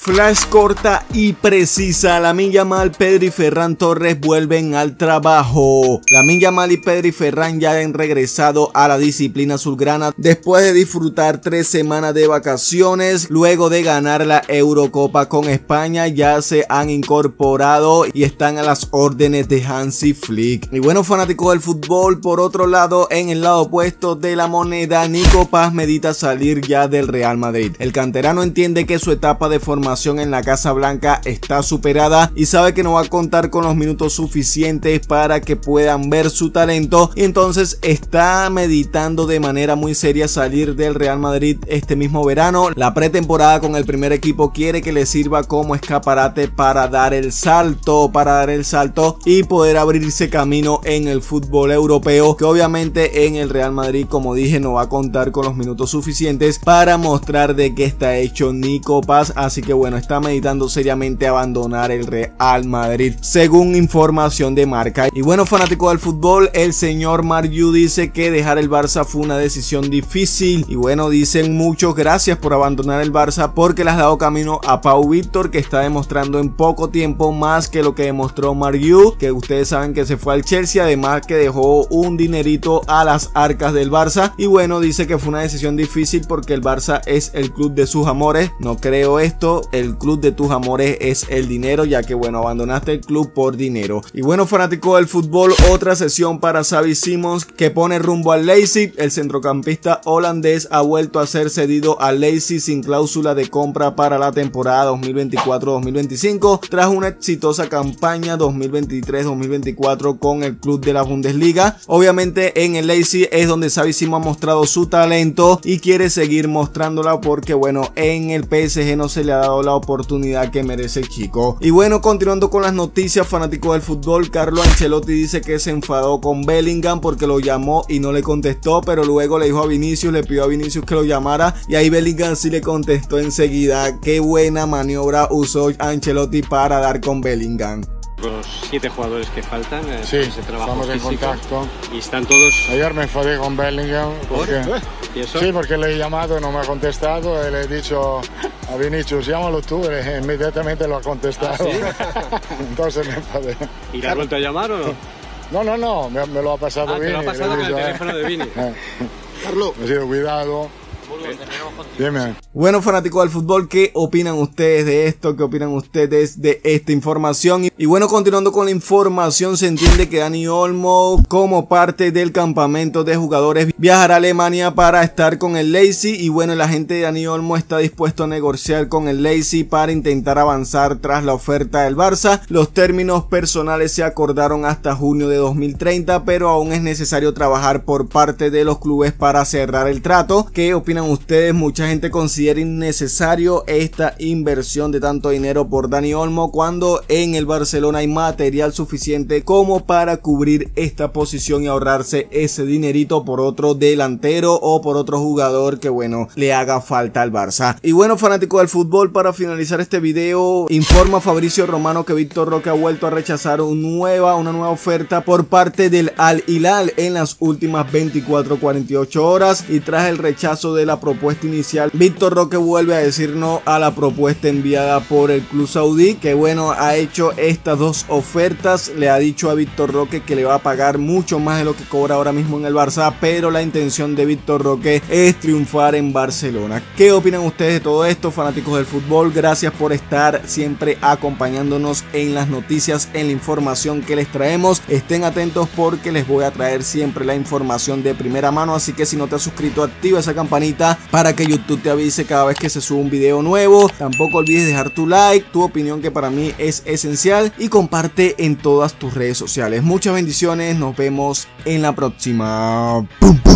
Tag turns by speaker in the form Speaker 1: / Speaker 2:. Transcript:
Speaker 1: Flash corta y precisa. Lamine Yamal, Pedri y Ferran Torres vuelven al trabajo. Lamine Yamal y Pedri y Ferran ya han regresado a la disciplina azulgrana después de disfrutar 3 semanas de vacaciones. Luego de ganar la Eurocopa con España, ya se han incorporado y están a las órdenes de Hansi Flick. Y bueno, fanáticos del fútbol, por otro lado, en el lado opuesto de la moneda, Nico Paz medita salir ya del Real Madrid. El canterano entiende que su etapa de formación en la Casa Blanca está superada y sabe que no va a contar con los minutos suficientes para que puedan ver su talento, y entonces está meditando de manera muy seria salir del Real Madrid este mismo verano. La pretemporada con el primer equipo quiere que le sirva como escaparate para dar el salto y poder abrirse camino en el fútbol europeo, que obviamente en el Real Madrid, como dije, no va a contar con los minutos suficientes para mostrar de qué está hecho Nico Paz. Así que bueno, está meditando seriamente abandonar el Real Madrid, según información de Marca. Y bueno, fanático del fútbol, el señor Marc dice que dejar el Barça fue una decisión difícil. Y bueno, dicen muchos gracias por abandonar el Barça porque le has dado camino a Pau Víctor, que está demostrando en poco tiempo más que lo que demostró Marc, que ustedes saben que se fue al Chelsea, además que dejó un dinerito a las arcas del Barça. Y bueno, dice que fue una decisión difícil porque el Barça es el club de sus amores. No creo esto, el club de tus amores es el dinero, ya que bueno, abandonaste el club por dinero. Y bueno, fanático del fútbol, otra sesión para Xavi Simons, que pone rumbo al Leipzig. El centrocampista holandés ha vuelto a ser cedido al Leipzig sin cláusula de compra para la temporada 2024-2025 tras una exitosa campaña 2023-2024 con el club de la Bundesliga. Obviamente en el Leipzig es donde Xavi Simons ha mostrado su talento y quiere seguir mostrándola porque bueno, en el PSG no se le ha dado la oportunidad que merece el chico. Y bueno, continuando con las noticias, fanáticos del fútbol, Carlo Ancelotti dice que se enfadó con Bellingham porque lo llamó y no le contestó, pero luego le dijo a Vinicius, le pidió a Vinicius que lo llamara y ahí Bellingham sí le contestó enseguida. Qué buena maniobra usó Ancelotti para dar con Bellingham.
Speaker 2: Los 7 jugadores que faltan,
Speaker 3: sí, estamos en contacto
Speaker 2: y están todos.
Speaker 3: Ayer me enfadé con Bellingham porque,
Speaker 2: ¿Y eso?
Speaker 3: sí, porque le he llamado y no me ha contestado y le he dicho a Vinicius, llámalo tú, y inmediatamente lo ha contestado. ¿Ah, sí? Entonces me enfadé.
Speaker 2: ¿Y le has vuelto a llamar o no?
Speaker 3: No, me lo ha pasado Vini.
Speaker 2: Te lo ha pasado con el teléfono de Vini.
Speaker 3: Carlos, he sido cuidado. Dime.
Speaker 1: Bueno, fanáticos del fútbol, ¿qué opinan ustedes de esto? ¿Qué opinan ustedes de esta información? Y bueno, continuando con la información, se entiende que Dani Olmo, como parte del campamento de jugadores, viajará a Alemania para estar con el Leipzig. Y bueno, el agente de Dani Olmo está dispuesto a negociar con el Leipzig para intentar avanzar tras la oferta del Barça. Los términos personales se acordaron hasta junio de 2030, pero aún es necesario trabajar por parte de los clubes para cerrar el trato. ¿Qué opinan ustedes? Mucha gente considera innecesario esta inversión de tanto dinero por Dani Olmo cuando en el Barcelona hay material suficiente como para cubrir esta posición y ahorrarse ese dinerito por otro delantero o por otro jugador que bueno, le haga falta al Barça. Y bueno, fanático del fútbol, para finalizar este video, informa Fabrizio Romano que Víctor Roque ha vuelto a rechazar una nueva oferta por parte del Al Hilal en las últimas 24-48 horas, y tras el rechazo de la propuesta inicial, Víctor Roque vuelve a decir no a la propuesta enviada por el club saudí, que bueno, ha hecho estas 2 ofertas. Le ha dicho a Víctor Roque que le va a pagar mucho más de lo que cobra ahora mismo en el Barça, pero la intención de Víctor Roque es triunfar en Barcelona. ¿Qué opinan ustedes de todo esto, fanáticos del fútbol? Gracias por estar siempre acompañándonos en las noticias, en la información que les traemos. Estén atentos porque les voy a traer siempre la información de primera mano, así que si no te has suscrito, activa esa campanita para que YouTube te avise cada vez que se sube un video nuevo. Tampoco olvides dejar tu like, tu opinión, que para mí es esencial, y comparte en todas tus redes sociales. Muchas bendiciones, nos vemos en la próxima. ¡Pum!